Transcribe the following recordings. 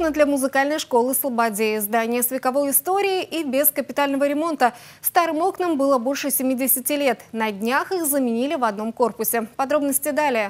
окна для музыкальной школы Слободеи. Здание с вековой историей и без капитального ремонта. Старым окнам было больше 70 лет. На днях их заменили в одном корпусе. Подробности далее.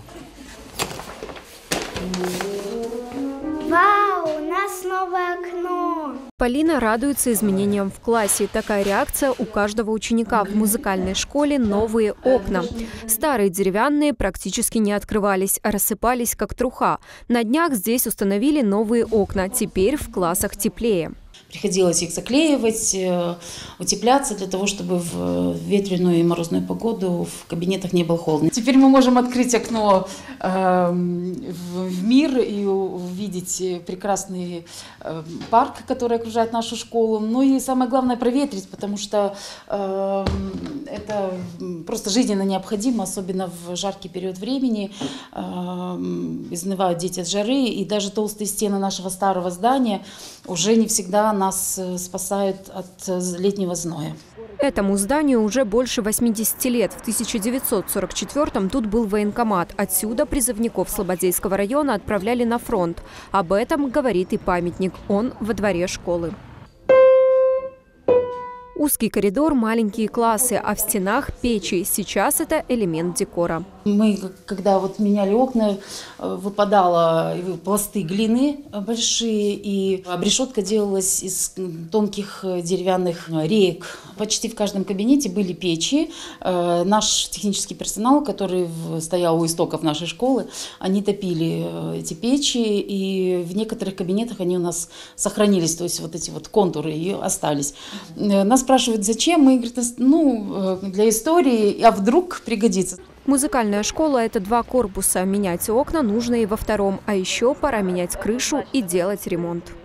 Вау, у нас новое окно! Полина радуется изменениям в классе. Такая реакция у каждого ученика. В музыкальной школе новые окна. Старые деревянные практически не открывались, а рассыпались как труха. На днях здесь установили новые окна. Теперь в классах теплее. Приходилось их заклеивать, утепляться для того, чтобы в ветреную и морозную погоду в кабинетах не было холодно. Теперь мы можем открыть окно в мир и увидеть прекрасный парк, который окружает нашу школу. Ну и самое главное проветрить, потому что это просто жизненно необходимо, особенно в жаркий период времени. Изнывают дети от жары, и даже толстые стены нашего старого здания уже не всегда нас спасают от летнего зноя. Этому зданию уже больше 80 лет. В 1944-м тут был военкомат. Отсюда призывников Слободейского района отправляли на фронт. Об этом говорит и памятник. Он во дворе школы. Узкий коридор, маленькие классы, а в стенах печи. Сейчас это элемент декора. Мы, когда меняли окна, выпадало пласты глины большие, и обрешетка делалась из тонких деревянных реек. Почти в каждом кабинете были печи. Наш технический персонал, который стоял у истоков нашей школы, они топили эти печи, и в некоторых кабинетах они у нас сохранились, то есть эти контуры и остались. Нас спрашивают, зачем? Мы говорим, для истории, а вдруг пригодится. Музыкальная школа – это 2 корпуса. Менять окна нужно и во втором. А еще пора менять крышу и делать ремонт.